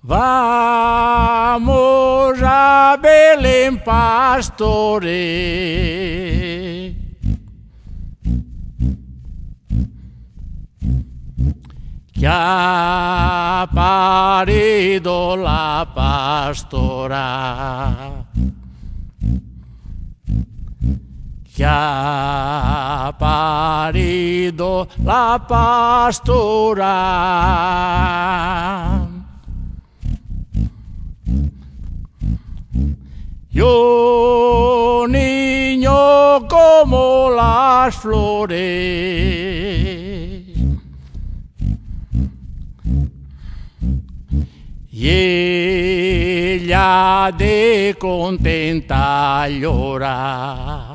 Vamos a Belén, pastores, que ha parido la pastora, que ha parido la pastora. Yo, niño como las flores, y ella de contenta llora,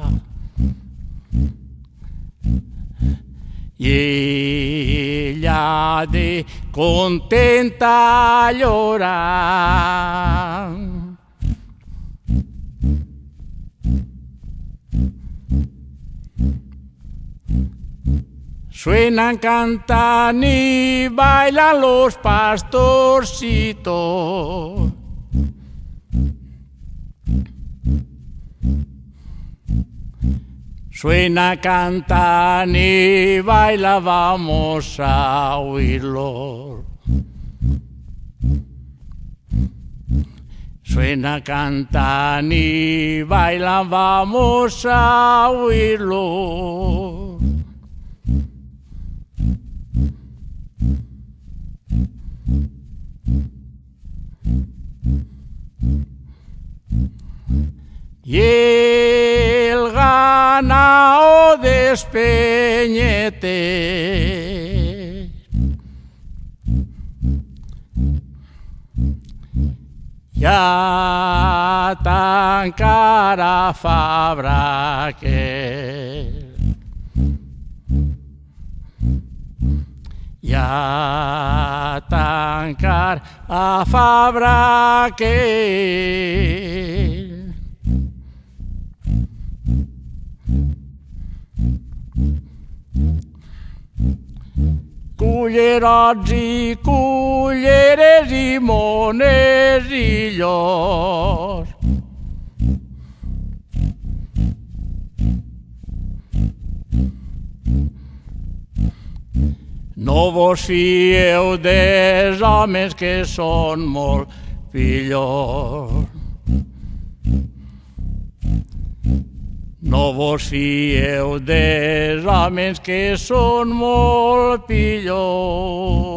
y ella de contenta llora. Suenan, cantan y bailan los pastorcitos. Suena, cantan y bailan, vamos a oírlo. Suena, cantan y bailan, vamos a oírlo. Y el ganado despeñete, ya tan cara fabra que, ya tan cara fabra que. Cullerots i culleres i monesillos, no vos fieu dels homes que són molt pillors. No vos fieu dels homes que són molt pillors.